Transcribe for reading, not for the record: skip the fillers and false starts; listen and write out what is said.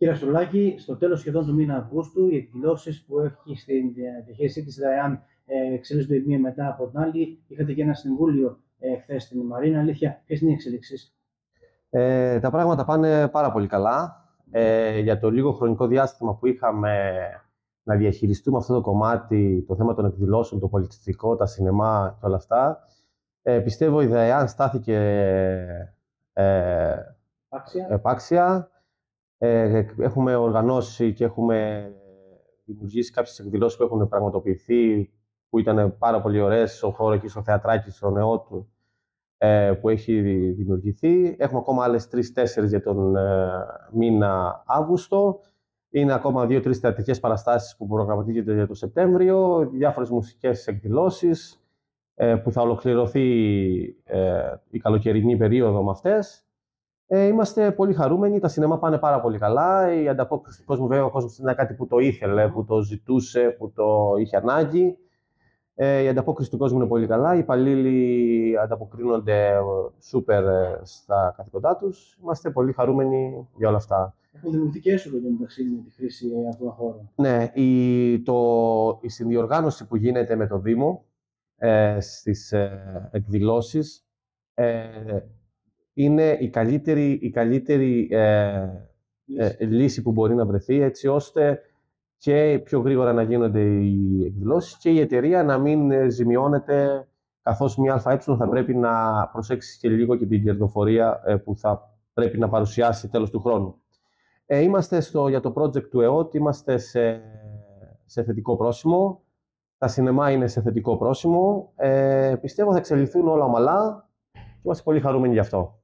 Κύριε Αστρολάκη, στο τέλος σχεδόν του μήνα Αυγούστου, οι εκδηλώσεις που έχει στην διαχείρισή της ΔΑΕΑΝ εξελίσσονται η μία μετά από την άλλη. Είχατε και ένα συμβούλιο χθες στην Μαρίνα. Αλήθεια, ποιες είναι οι εξελίξεις? Τα πράγματα πάνε πάρα πολύ καλά. Για το λίγο χρονικό διάστημα που είχαμε να διαχειριστούμε αυτό το κομμάτι, το θέμα των εκδηλώσεων, το πολιτιστικό, τα σινεμά και όλα αυτά, πιστεύω η ΔΑΕΑΝ στάθηκε επάξια. Έχουμε οργανώσει και έχουμε δημιουργήσει κάποιες εκδηλώσεις που έχουν πραγματοποιηθεί, που ήταν πάρα πολύ ωραίες, στο χώρο εκεί στο θεατράκι, στο Νεότου, που έχει δημιουργηθεί. Έχουμε ακόμα άλλες 3-4 για τον μήνα Αύγουστο. Είναι ακόμα 2-3 θεατρικές παραστάσεις που προγραμματίζονται για το Σεπτέμβριο, διάφορες μουσικές εκδηλώσεις που θα ολοκληρωθεί η καλοκαιρινή περίοδο με αυτές. Είμαστε πολύ χαρούμενοι, τα σινεμά πάνε πάρα πολύ καλά. Η ανταπόκριση του κόσμου, βέβαια, ο κόσμος είναι κάτι που το ήθελε, που το ζητούσε, που το είχε ανάγκη. Η ανταπόκριση του κόσμου είναι πολύ καλά. Οι υπαλλήλοι ανταποκρίνονται σούπερ στα καθήκοντά τους. Είμαστε πολύ χαρούμενοι για όλα αυτά. Έχουν δημιουργηθεί και έσοδο για μεταξύ με τη χρήση αυτών των χώρων. Ναι, η συνδιοργάνωση που γίνεται με το Δήμο στις εκδηλώσεις είναι η καλύτερη λύση που μπορεί να βρεθεί, έτσι ώστε και πιο γρήγορα να γίνονται οι εκδηλώσεις και η εταιρεία να μην ζημιώνεται, καθώς μια ΑΕ θα πρέπει να προσέξει και λίγο και την κερδοφορία που θα πρέπει να παρουσιάσει τέλος του χρόνου. Είμαστε για το project του ΕΟΤ, είμαστε σε θετικό πρόσημο. Τα σινεμά είναι σε θετικό πρόσημο. Πιστεύω θα εξελιχθούν όλα ομαλά και είμαστε πολύ χαρούμενοι γι' αυτό.